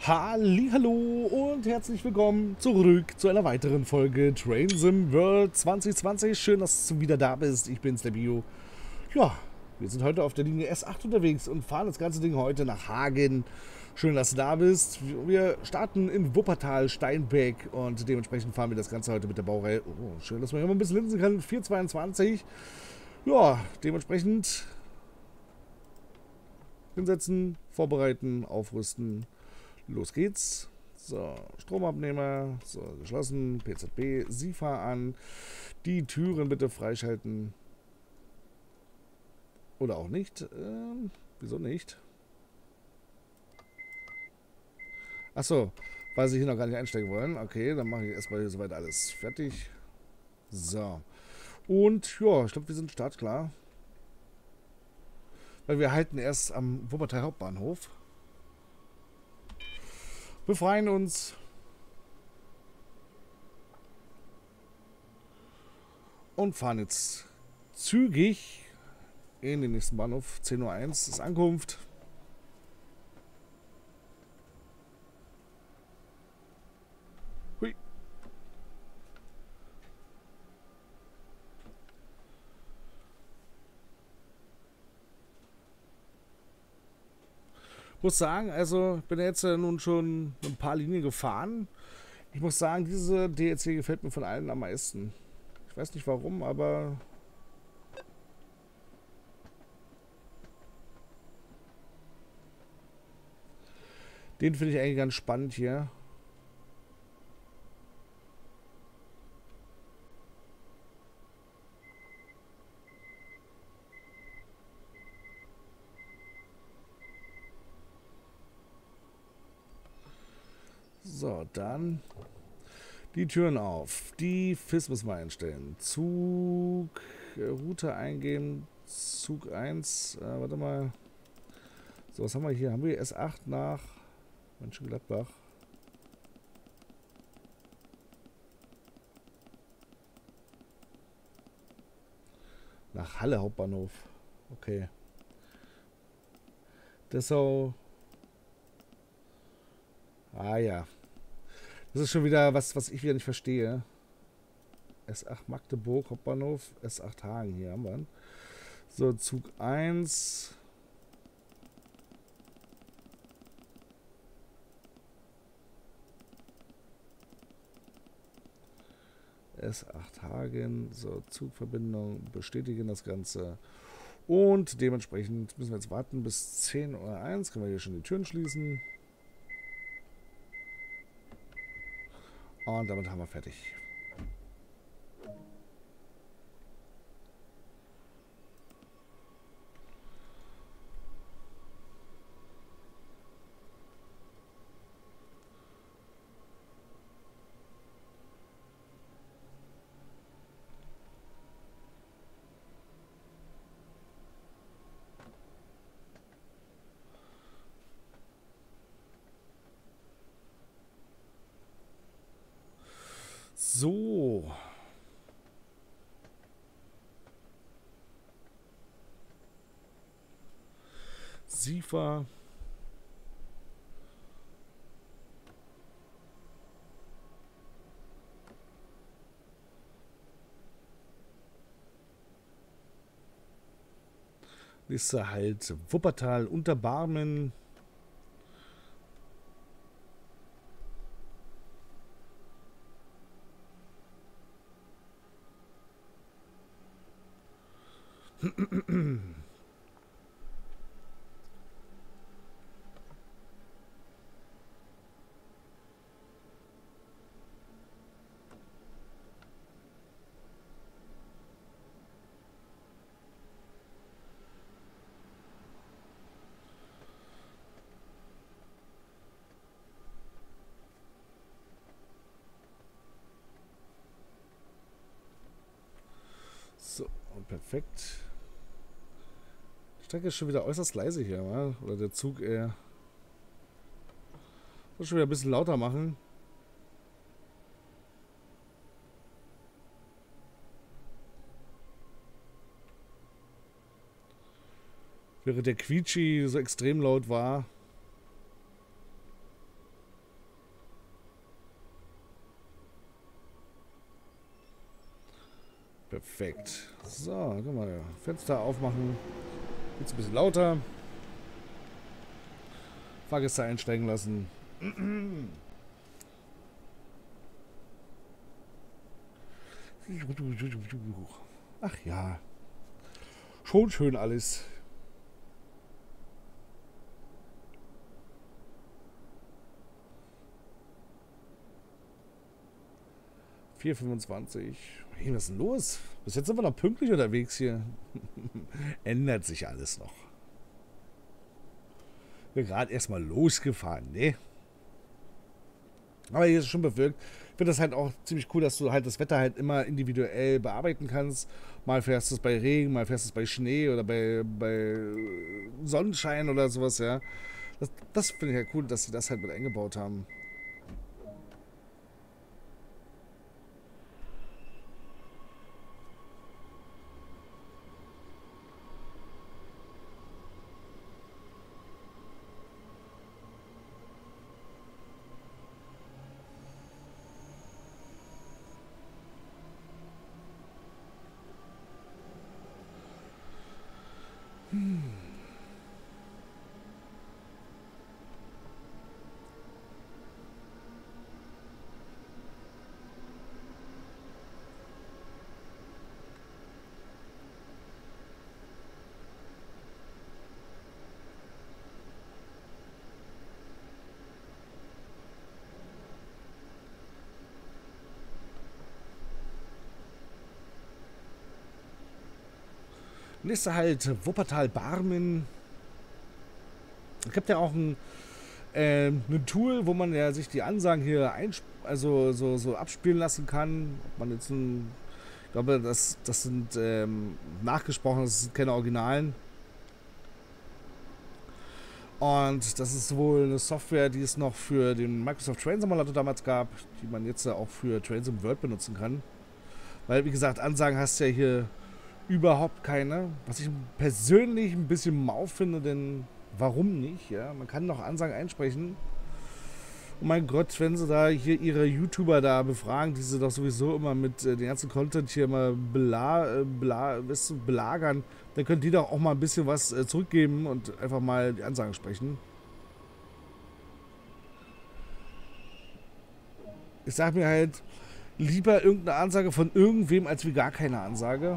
Hallihallo und herzlich willkommen zurück zu einer weiteren Folge Train Sim World 2020. Schön, dass du wieder da bist. Ich bin's, der Bio. Ja, wir sind heute auf der Linie S8 unterwegs und fahren das ganze Ding heute nach Hagen. Schön, dass du da bist. Wir starten in Wuppertal, Steinbeck und dementsprechend fahren wir das Ganze heute mit der Baureihe. Oh, schön, dass man hier mal ein bisschen linsen kann. 422. Ja, dementsprechend hinsetzen, vorbereiten, aufrüsten. Los geht's. So, Stromabnehmer, so, geschlossen, PZB, SIFA an. Die Türen bitte freischalten. Oder auch nicht. Wieso nicht? Achso, weil sie hier noch gar nicht einsteigen wollen. Okay, dann mache ich erstmal hier soweit alles fertig. So. Und ja, ich glaube, wir sind startklar. Weil wir halten erst am Wuppertal Hauptbahnhof. Befreien uns. Und fahren jetzt zügig in den nächsten Bahnhof. 10:01 Uhr ist Ankunft. Hui. Muss sagen, also ich bin jetzt ja nun schon ein paar Linien gefahren. Ich muss sagen, diese DLC gefällt mir von allen am meisten. Ich weiß nicht warum, aber den finde ich eigentlich ganz spannend hier. So, dann die Türen auf. Die FIS müssen wir einstellen. Zug, Route eingeben. Zug 1, warte mal. So, was haben wir hier? Haben wir S8 nach Mönchengladbach? Nach Halle Hauptbahnhof. Okay. Dessau. Ah ja. Das ist schon wieder was ich wieder nicht verstehe. S8 Magdeburg, Hauptbahnhof, S8 Hagen, hier haben wir ihn. So, Zug 1. S8 Hagen, so, Zugverbindung, bestätigen das Ganze. Und dementsprechend müssen wir jetzt warten bis 10:01 Uhr. Können wir hier schon die Türen schließen. Und damit haben wir fertig. So. SIFA. Liste halt Wuppertal, Unterbarmen. So, perfekt. Die Strecke ist schon wieder äußerst leise hier, wa? Oder der Zug eher. Soll schon wieder ein bisschen lauter machen. Während der Quietschi so extrem laut war. Perfekt. So, guck mal. Fenster aufmachen. Jetzt ein bisschen lauter. Fahrgäste einsteigen lassen. Ach ja. Schon schön alles. 4,25. Hey, was ist denn los? Bis jetzt sind wir noch pünktlich unterwegs hier. Ändert sich alles noch. Wir gerade erstmal losgefahren, ne? Aber hier ist es schon bewirkt. Ich finde das halt auch ziemlich cool, dass du halt das Wetter halt immer individuell bearbeiten kannst. Mal fährst du es bei Regen, mal fährst du es bei Schnee oder bei Sonnenschein oder sowas, ja. Das finde ich halt cool, dass sie das halt mit eingebaut haben. Nächster Halt, Wuppertal-Barmen. Es gibt ja auch ein Tool, wo man ja sich die Ansagen hier so abspielen lassen kann. Ob man jetzt ich glaube, das sind nachgesprochen, das sind keine Originalen. Und das ist wohl eine Software, die es noch für den Microsoft Train Simulator damals gab, die man jetzt auch für Train Sim World benutzen kann. Weil, wie gesagt, Ansagen hast du ja hier überhaupt keine. Was ich persönlich ein bisschen mau finde, denn warum nicht? Ja? Man kann noch Ansagen einsprechen. Oh mein Gott, wenn sie da hier ihre YouTuber da befragen, die sie doch sowieso immer mit den ganzen Content hier immer belagern, dann können die doch auch mal ein bisschen was zurückgeben und einfach mal die Ansagen sprechen. Ich sag mir halt, lieber irgendeine Ansage von irgendwem, als wie gar keine Ansage.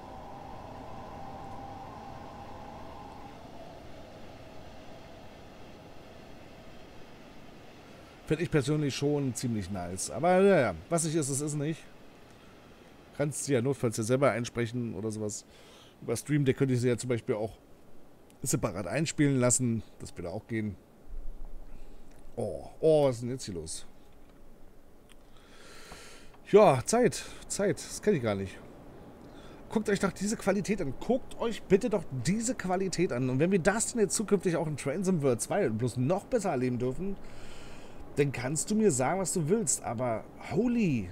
Finde ich persönlich schon ziemlich nice. Aber naja, was nicht ist, es ist nicht. Kannst du ja notfalls ja selber einsprechen oder sowas. Über Stream, der könnte ich sie ja zum Beispiel auch separat einspielen lassen. Das würde auch gehen. Oh, was ist denn jetzt hier los? Ja, Zeit. Das kenne ich gar nicht. Guckt euch doch diese Qualität an. Guckt euch bitte doch diese Qualität an. Und wenn wir das denn jetzt zukünftig auch in Train Sim World 2 bloß noch besser erleben dürfen, dann kannst du mir sagen, was du willst. Aber holy.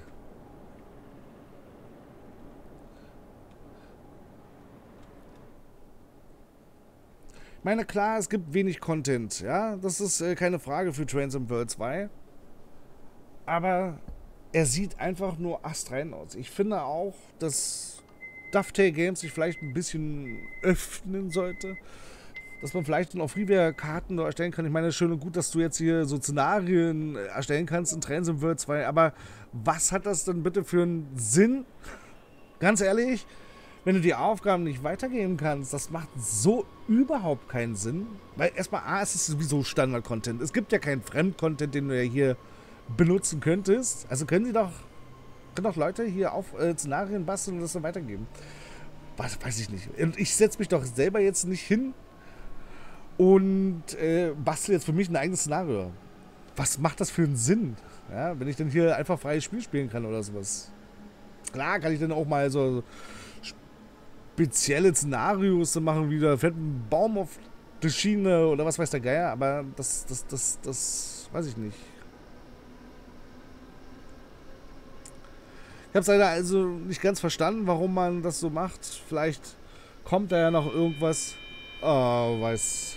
Ich meine, klar, es gibt wenig Content. Ja, das ist keine Frage für Train Sim World 2. Aber er sieht einfach nur astrein aus. Ich finde auch, dass Dovetail Games sich vielleicht ein bisschen öffnen sollte. Dass man vielleicht noch Freeware-Karten erstellen kann. Ich meine, schön und gut, dass du jetzt hier so Szenarien erstellen kannst in Train Sim World 2. Aber was hat das denn bitte für einen Sinn? Ganz ehrlich, wenn du die Aufgaben nicht weitergeben kannst, das macht so überhaupt keinen Sinn. Weil erstmal, es ist sowieso Standard-Content. Es gibt ja keinen Fremd-Content, den du ja hier benutzen könntest. Also können doch Leute hier auf Szenarien basteln und das dann weitergeben. Weiß ich nicht. Und ich setze mich doch selber jetzt nicht hin und bastel jetzt für mich ein eigenes Szenario. Was macht das für einen Sinn? Ja, wenn ich dann hier einfach freies Spiel spielen kann oder sowas. Klar kann ich dann auch mal so spezielle Szenarios machen, wie da fällt ein Baum auf die Schiene oder was weiß der Geier, aber das weiß ich nicht. Ich habe es leider also nicht ganz verstanden, warum man das so macht. Vielleicht kommt da ja noch irgendwas. Oh, weiß.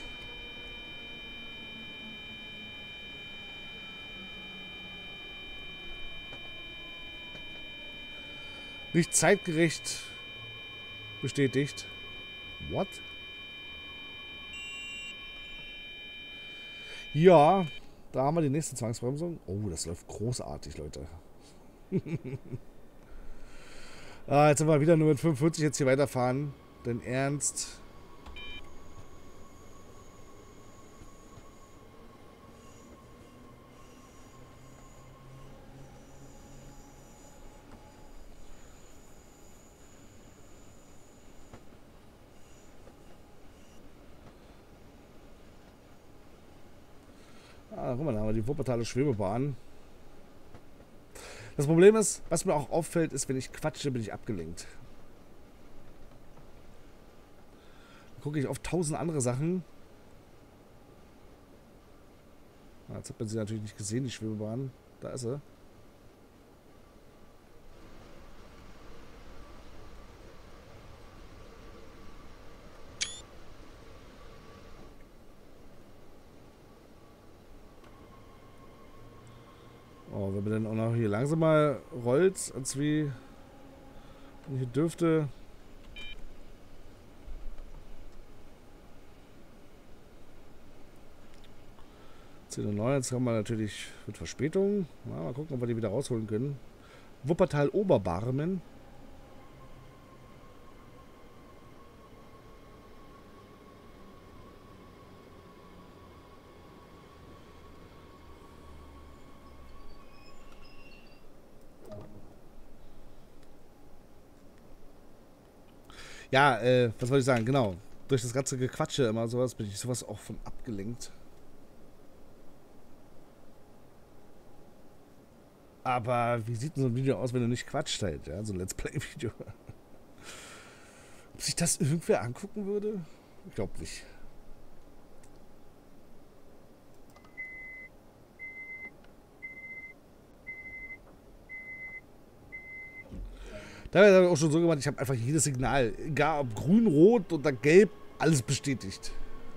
Nicht zeitgerecht bestätigt. What? Ja, da haben wir die nächste Zwangsbremsung. Oh, das läuft großartig, Leute. Jetzt sind wir wieder nur mit 45 jetzt hier weiterfahren. Denn ernst. Guck mal, da haben wir die Wuppertaler Schwebebahn. Das Problem ist, was mir auch auffällt, ist, wenn ich quatsche, bin ich abgelenkt. Dann gucke ich auf 1000 andere Sachen. Jetzt hat man sie natürlich nicht gesehen, die Schwebebahn. Da ist sie. Oh, wenn man dann auch noch hier langsamer rollt, als wie hier dürfte. Jetzt haben wir natürlich mit Verspätung. Mal gucken, ob wir die wieder rausholen können. Wuppertal Oberbarmen. Ja, was wollte ich sagen? Genau. Durch das ganze Gequatsche immer sowas bin ich sowas auch von abgelenkt. Aber wie sieht denn so ein Video aus, wenn du nicht quatscht halt, ja? So ein Let's Play-Video. Ob sich das irgendwer angucken würde? Ich glaube nicht. Da habe ich auch schon so gemacht, ich habe einfach jedes Signal, egal ob grün, rot oder gelb, alles bestätigt.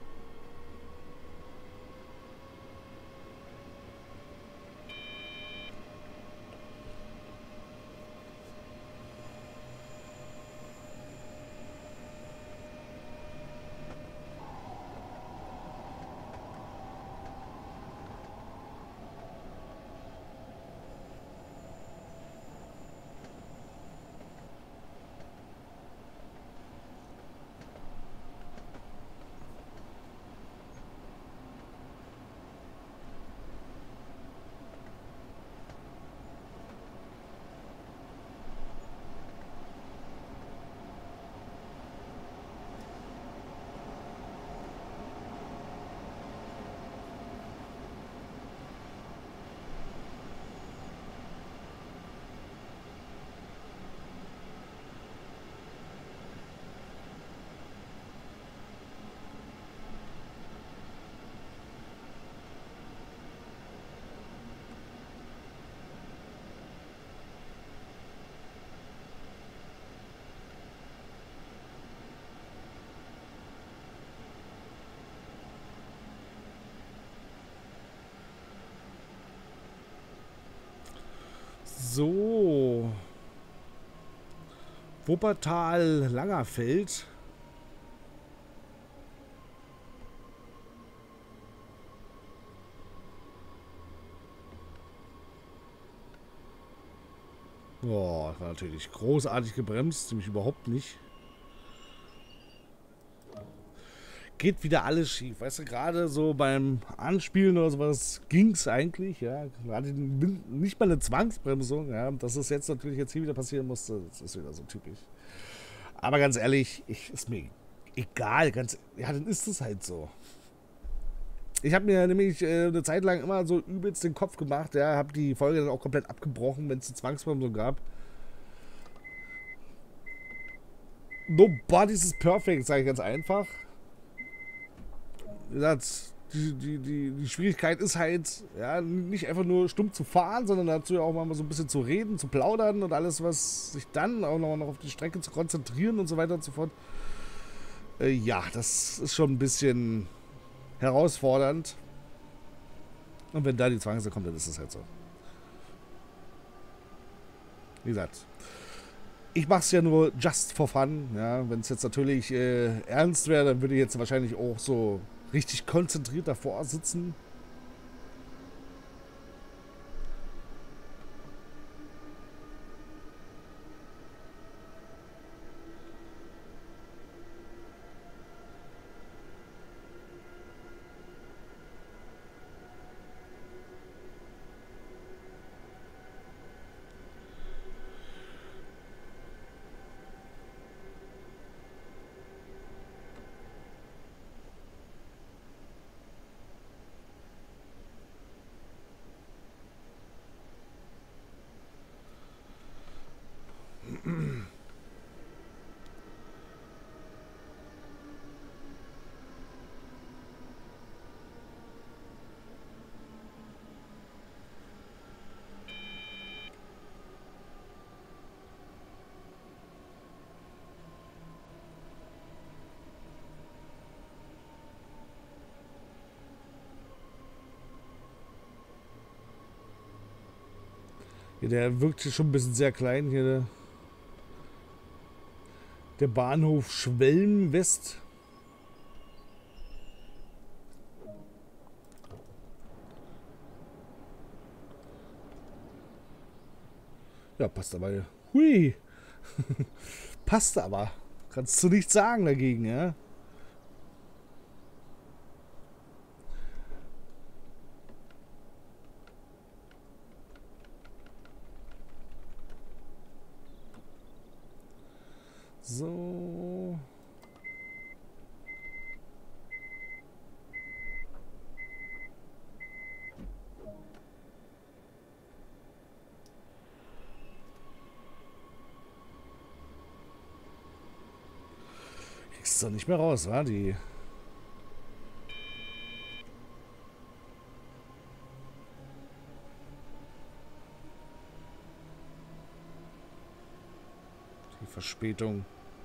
So. Wuppertal Langerfeld. Boah, war natürlich großartig gebremst, nämlich überhaupt nicht. Geht wieder alles schief. Weißt du, gerade so beim Anspielen oder sowas ging es eigentlich, ja. Gerade nicht mal eine Zwangsbremsung, ja. Dass es jetzt natürlich jetzt hier wieder passieren musste, das ist wieder so typisch. Aber ganz ehrlich, ist mir egal. Ja, dann ist es halt so. Ich habe mir nämlich eine Zeit lang immer so übelst den Kopf gemacht, ja. Habe die Folge dann auch komplett abgebrochen, wenn es eine Zwangsbremsung gab. Nobody's is perfect, sage ich ganz einfach. Wie gesagt, die Schwierigkeit ist halt, ja, nicht einfach nur stumm zu fahren, sondern dazu ja auch mal so ein bisschen zu reden, zu plaudern und alles, was sich dann auch noch auf die Strecke zu konzentrieren und so weiter und so fort. Ja, das ist schon ein bisschen herausfordernd. Und wenn da die Zwangsbremse kommt, dann ist es halt so. Wie gesagt, Ich mache es ja nur just for fun. Ja, wenn es jetzt natürlich ernst wäre, dann würde ich jetzt wahrscheinlich auch so richtig konzentriert davor sitzen. Ja, der wirkt hier schon ein bisschen sehr klein hier. Der Bahnhof Schwelm West. Ja, passt aber. Hui. Passt aber. Kannst du nichts sagen dagegen, ja? So. Kriegst du doch nicht mehr raus, wa? Die Verspätung.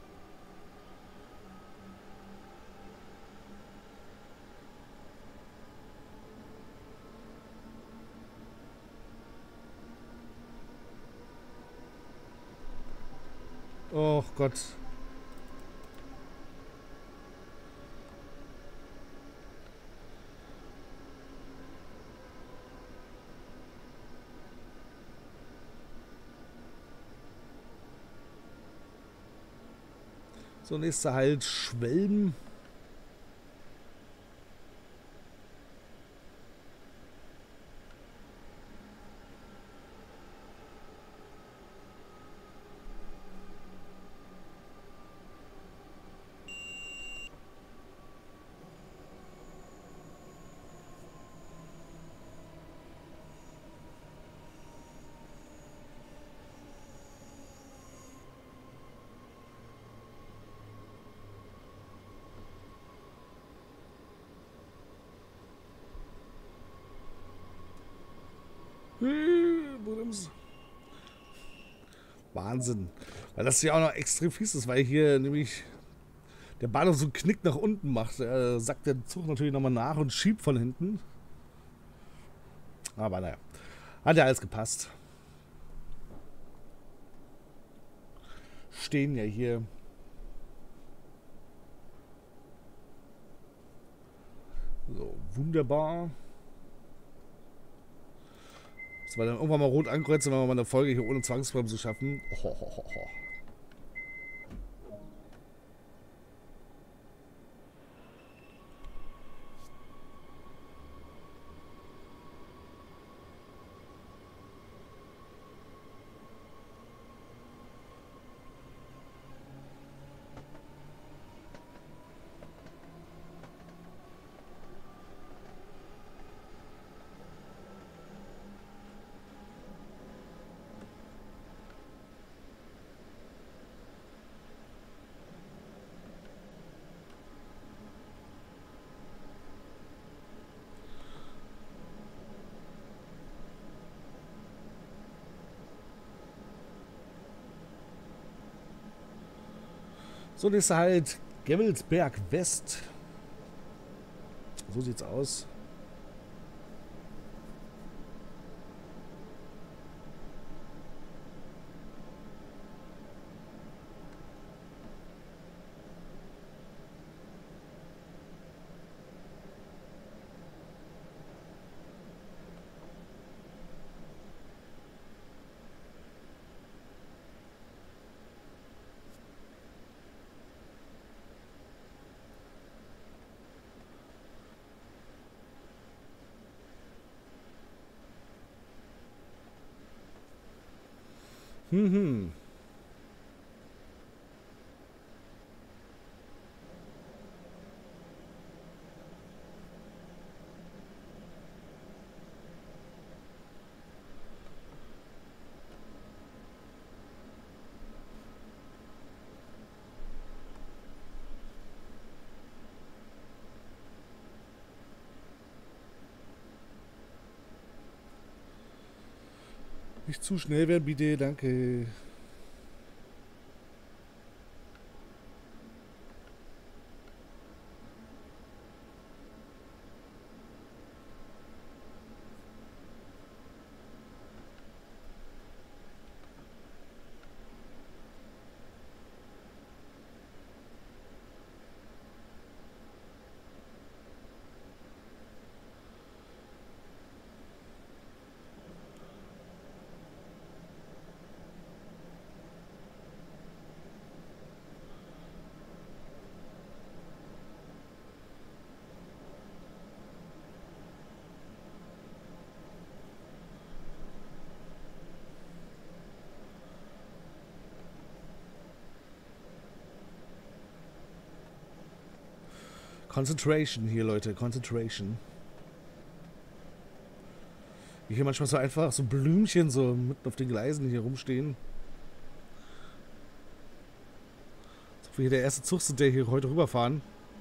Oh Gott. So, nächster Halt Schwelm. Wahnsinn. Weil das ja auch noch extrem fies ist, weil hier nämlich der Bahnhof so einen Knick nach unten macht. Da sackt der Zug natürlich nochmal nach und schiebt von hinten. Aber naja, hat ja alles gepasst. Stehen ja hier. So, wunderbar. Das war dann irgendwann mal rot ankreuzen, wenn wir mal eine Folge hier ohne Zwangsbremse schaffen. Ohohoho. So, das ist halt Gemmelsberg West. So sieht's aus. Hm. Nicht zu schnell werden, bitte, danke. Concentration hier, Leute. Concentration. Wie hier manchmal so einfach so Blümchen so mitten auf den Gleisen hier rumstehen. Als ob wir hier der erste Zug sind, der hier heute rüberfahren.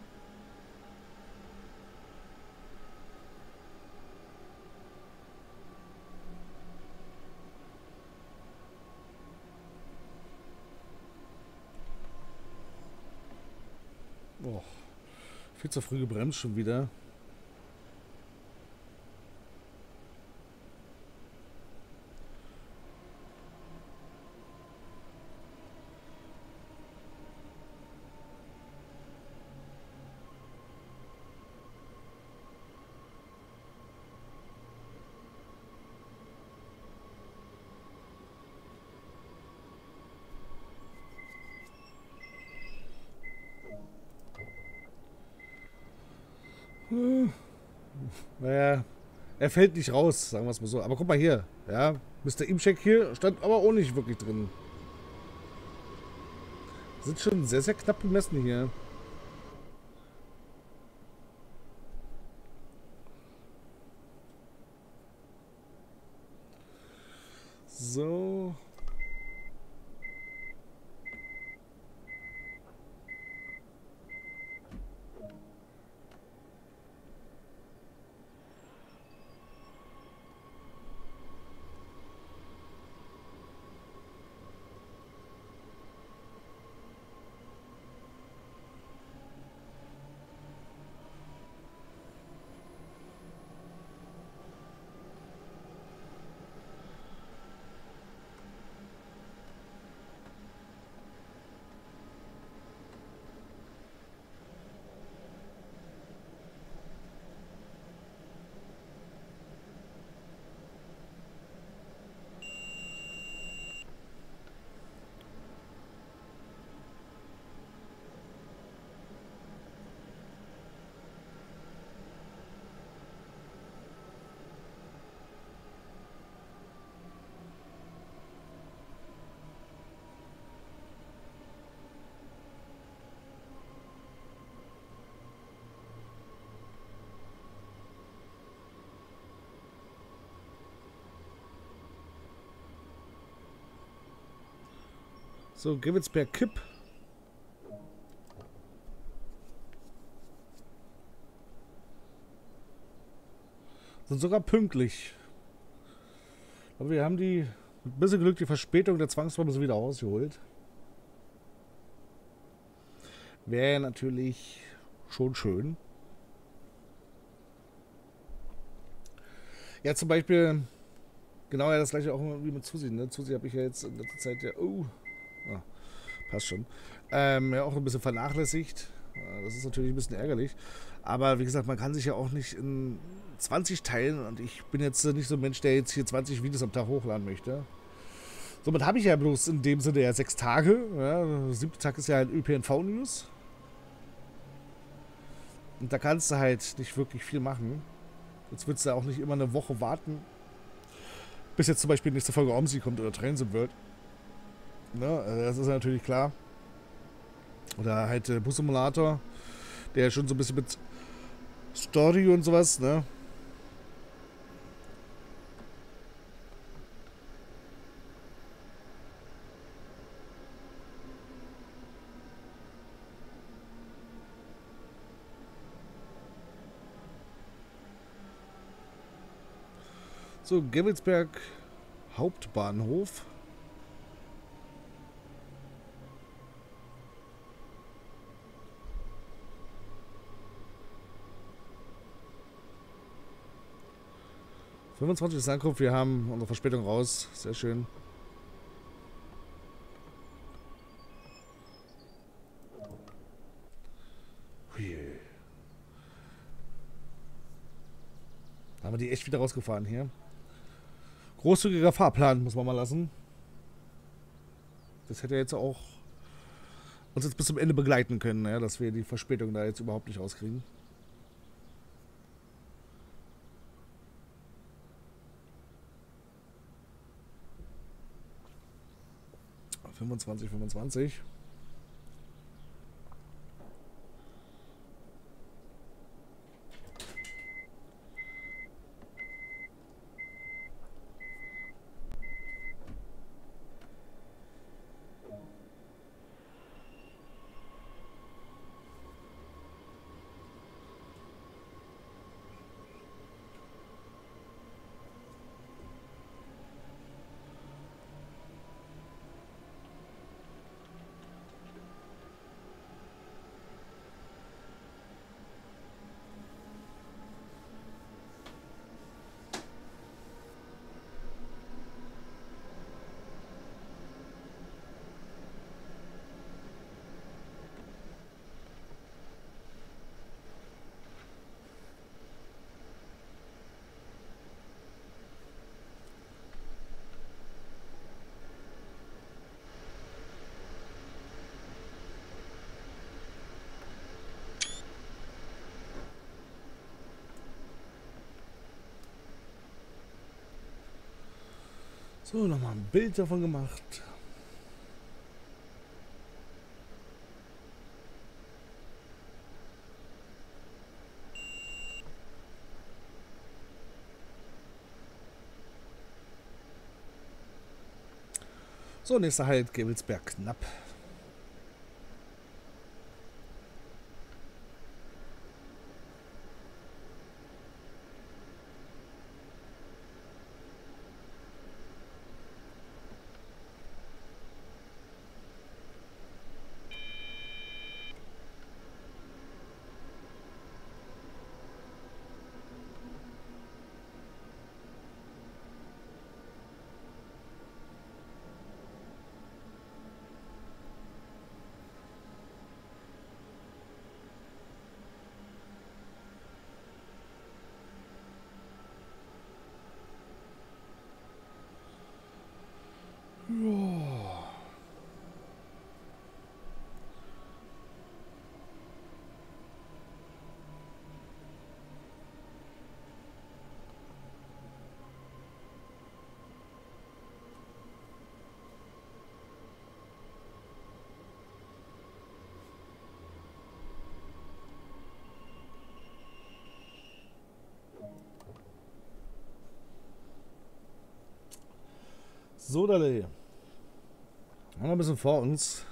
Oh, viel zu früh gebremst schon wieder. Naja, er fällt nicht raus, sagen wir es mal so. Aber guck mal hier, ja, Mr. Imcheck hier stand aber auch nicht wirklich drin. Sind schon sehr, sehr knapp bemessen hier. So. So, Givensberg Kipp. Sind sogar pünktlich. Aber wir haben die, mit ein bisschen Glück, die Verspätung der Zwangsräume wieder ausgeholt. Wäre natürlich schon schön. Ja, zum Beispiel, genau ja das gleiche auch wie mit Susi. Ne? Susi habe ich ja jetzt in letzter Zeit ja, passt schon, ja auch ein bisschen vernachlässigt. Das ist natürlich ein bisschen ärgerlich. Aber wie gesagt, man kann sich ja auch nicht in 20 teilen und ich bin jetzt nicht so ein Mensch, der jetzt hier 20 Videos am Tag hochladen möchte. Somit habe ich ja bloß in dem Sinne ja 6 Tage. Ja, der 7. Tag ist ja halt ÖPNV-News. Und da kannst du halt nicht wirklich viel machen. Jetzt willst du auch nicht immer eine Woche warten, bis jetzt zum Beispiel die nächste Folge OMSI kommt oder Trains im World. Ne? Also das ist natürlich klar. Oder halt Bus-Simulator, der schon so ein bisschen mit Story und sowas, ne? So, Gevelsberg Hauptbahnhof. (25 ist Ankunft), wir haben unsere Verspätung raus. Sehr schön. Hui. Da haben wir die echt wieder rausgefahren hier. Großzügiger Fahrplan, muss man mal lassen. Das hätte jetzt auch uns jetzt bis zum Ende begleiten können, ja, dass wir die Verspätung da jetzt überhaupt nicht rauskriegen. (25, 25). So, nochmal ein Bild davon gemacht. So, nächster Halt, Gevelsberg knapp. Ja. So, Dalle. Haben wir ein bisschen vor uns.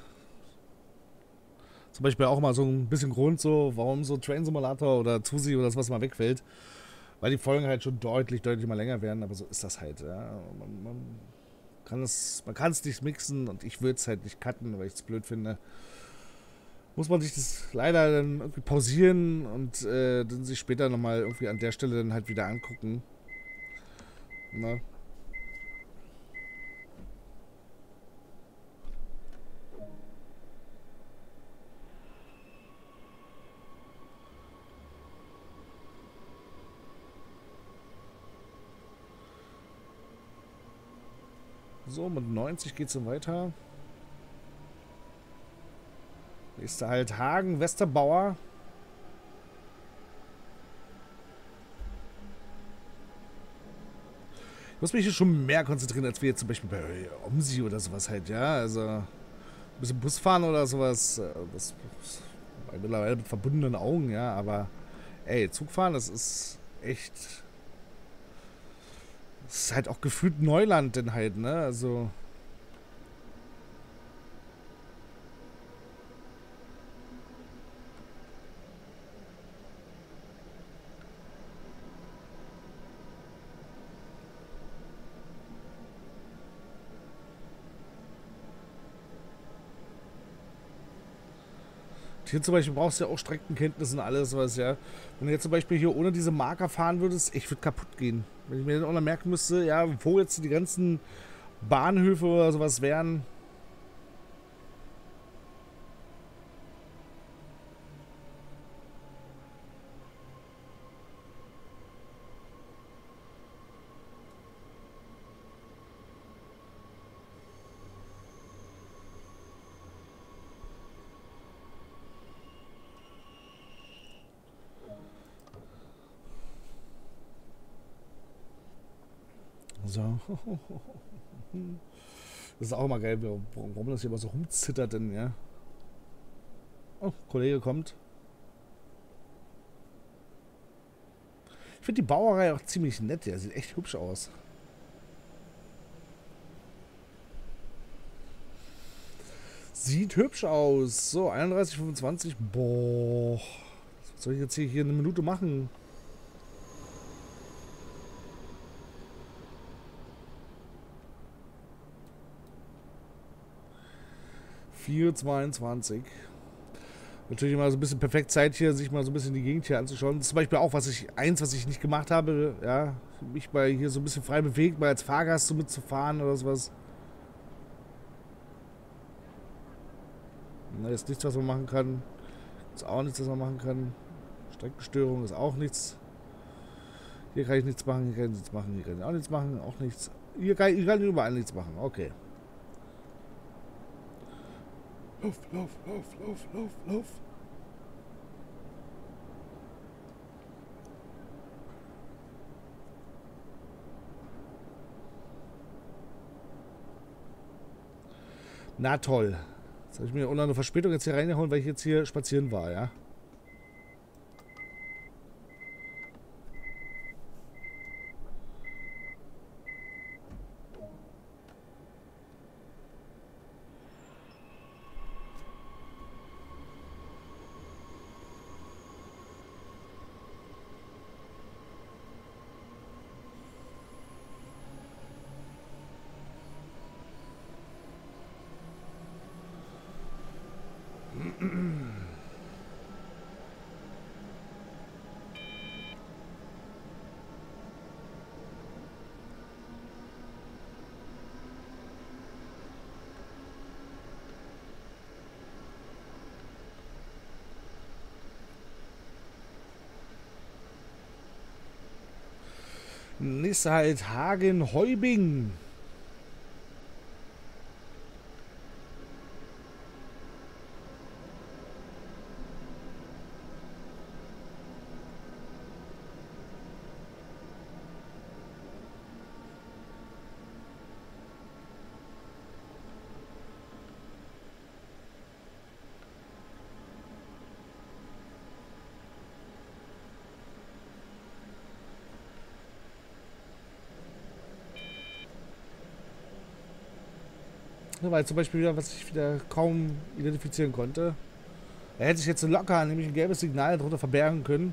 Zum Beispiel auch mal so ein bisschen Grund, so, warum so Train Simulator oder Tusi oder sowas mal wegfällt. Weil die Folgen halt schon deutlich mal länger werden, aber so ist das halt. Ja. Man kann es nicht mixen und ich würde es halt nicht cutten, weil ich es blöd finde. Muss man sich das leider dann irgendwie pausieren und dann sich später nochmal irgendwie an der Stelle dann halt wieder angucken. Ne? So, mit 90 geht es dann weiter. Nächster Halt Hagen, Westerbauer. Muss mich hier schon mehr konzentrieren, als wir jetzt zum Beispiel bei OMSI oder sowas halt, ja. Also ein bisschen Bus fahren oder sowas, das mittlerweile mit verbundenen Augen, ja, aber ey, Zugfahren, das ist echt. Das ist halt auch gefühlt Neuland denn halt, ne? Also. Hier zum Beispiel brauchst du ja auch Streckenkenntnisse und alles was, ja. Wenn du jetzt zum Beispiel hier ohne diese Marker fahren würdest, ich würde kaputt gehen. Wenn ich mir dann auch noch merken müsste, ja, wo jetzt die ganzen Bahnhöfe oder sowas wären. So. Das ist auch immer geil, warum das hier immer so rumzittert denn, ja. Oh, Kollege kommt. Ich finde die Bauerei auch ziemlich nett, ja. Sieht echt hübsch aus. Sieht hübsch aus. So, 31,25. Boah. Was soll ich jetzt hier eine Minute machen? 4,22. Natürlich immer so ein bisschen perfekt Zeit hier, sich mal so ein bisschen die Gegend hier anzuschauen. Das ist zum Beispiel auch, was ich nicht gemacht habe, ja, mich mal hier so ein bisschen frei bewegt, mal als Fahrgast so mitzufahren oder sowas. Da ist nichts, was man machen kann. Ist auch nichts, was man machen kann. Streckenstörung ist auch nichts. Hier kann ich nichts machen, hier kann ich nichts machen, hier kann ich auch nichts machen, auch nichts. Hier kann ich überall nichts machen, okay. Lauf. Na toll. Jetzt habe ich mir auch noch eine Verspätung jetzt hier reingehauen, weil ich jetzt hier spazieren war, ja. Nächster halt Hagen-Heubing. Da war jetzt zum Beispiel wieder, was ich wieder kaum identifizieren konnte. Er hätte sich jetzt so locker nämlich ein gelbes Signal darunter verbergen können.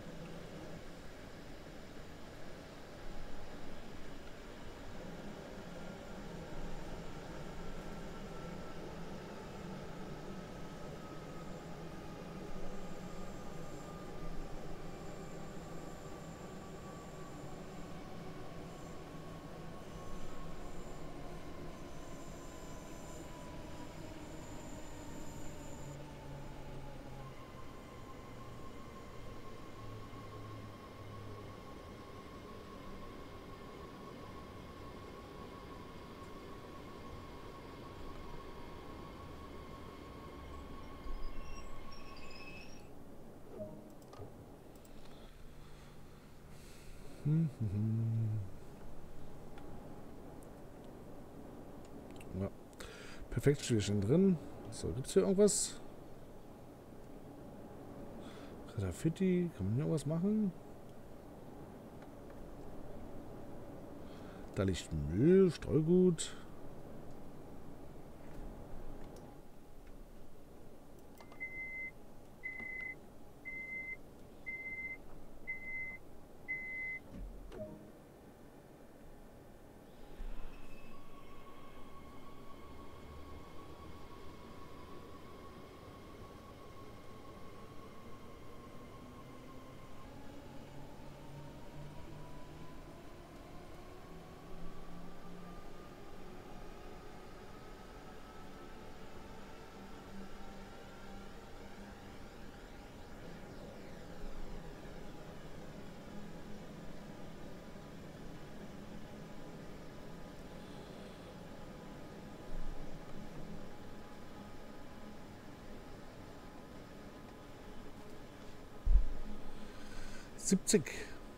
Perfekt, Schwierigkeiten drin. So, gibt es hier irgendwas? Graffiti, kann man hier irgendwas machen? Da liegt Müll, Streugut. Siebzig.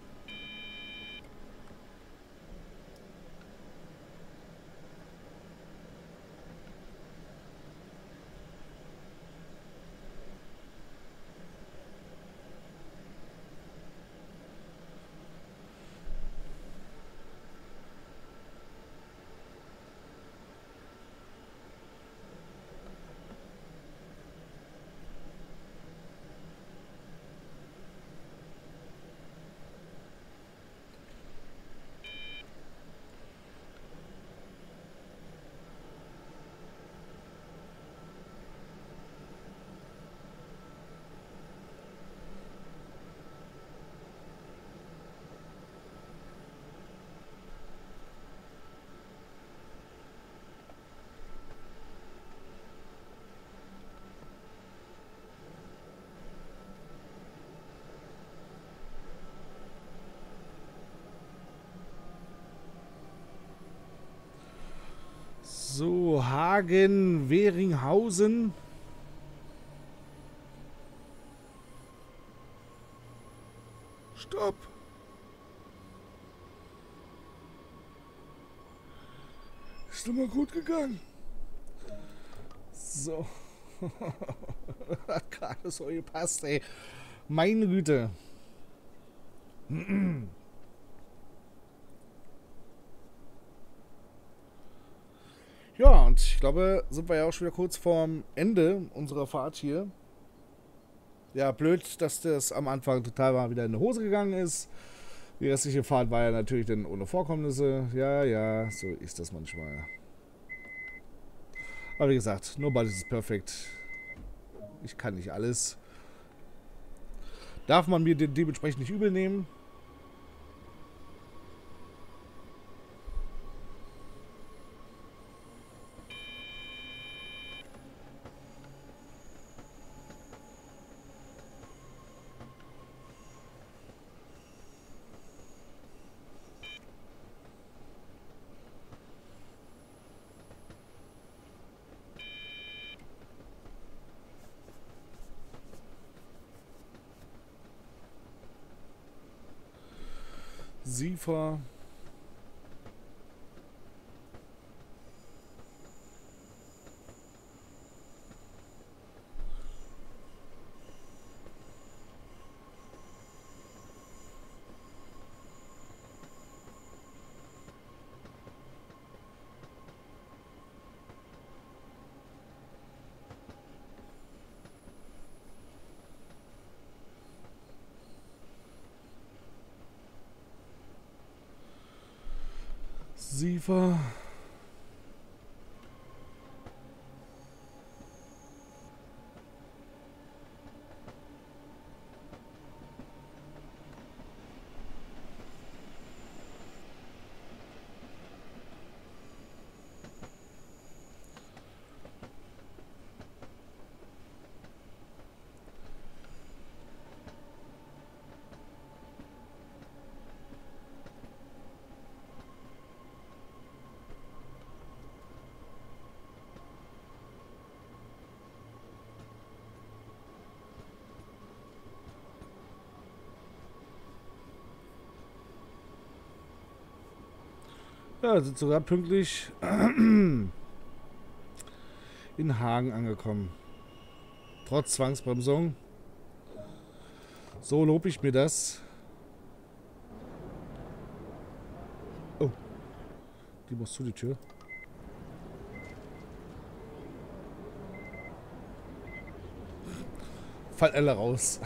So, Hagen, Weringhausen. Stopp. Ist doch mal gut gegangen. So. Hat gerade so gepasst, ey. Meine Güte. Ja, und ich glaube, sind wir ja auch schon wieder kurz vorm Ende unserer Fahrt hier. Ja, blöd, dass das am Anfang total mal wieder in die Hose gegangen ist. Die restliche Fahrt war ja natürlich dann ohne Vorkommnisse. Ja, ja, so ist das manchmal. Aber wie gesagt, nobody is perfect. Ich kann nicht alles. Darf man mir dementsprechend nicht übel nehmen. Siefer. Siefer. Ja, sind sogar pünktlich in Hagen angekommen. Trotz Zwangsbremsung. So lobe ich mir das. Oh. Die muss zu, die Tür. Fallen alle raus.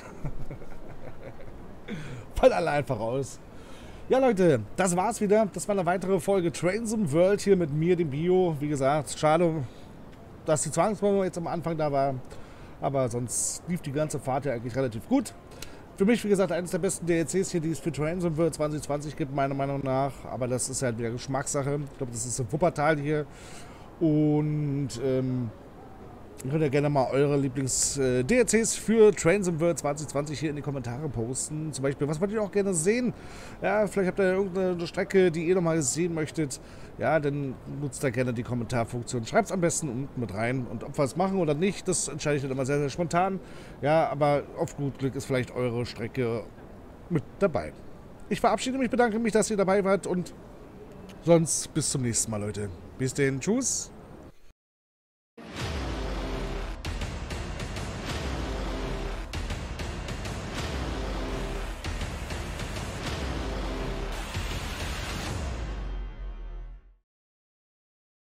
Fallen alle einfach raus. Ja, Leute, das war's wieder. Das war eine weitere Folge Trainsim World hier mit mir, dem Bio. Wie gesagt, schade, dass die Zwangsbremsung jetzt am Anfang da war. Aber sonst lief die ganze Fahrt ja eigentlich relativ gut. Für mich, wie gesagt, eines der besten DLCs hier, die es für Trainsim World 2020 gibt, meiner Meinung nach. Aber das ist halt wieder Geschmackssache. Ich glaube, das ist in Wuppertal hier. Und ihr könnt ja gerne mal eure Lieblings-DLCs für Trainsim World 2020 hier in die Kommentare posten. Zum Beispiel, was wollt ihr auch gerne sehen? Ja, vielleicht habt ihr irgendeine Strecke, die ihr nochmal sehen möchtet. Ja, dann nutzt da gerne die Kommentarfunktion. Schreibt es am besten unten mit rein. Und ob wir es machen oder nicht, das entscheide ich dann immer sehr, sehr spontan. Ja, aber auf gut Glück ist vielleicht eure Strecke mit dabei. Ich verabschiede mich, bedanke mich, dass ihr dabei wart und sonst bis zum nächsten Mal, Leute. Bis denn, tschüss.